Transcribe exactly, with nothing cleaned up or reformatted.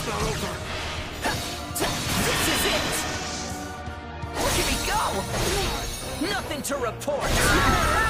It's not over. This is it! Look at me go! Nothing to report!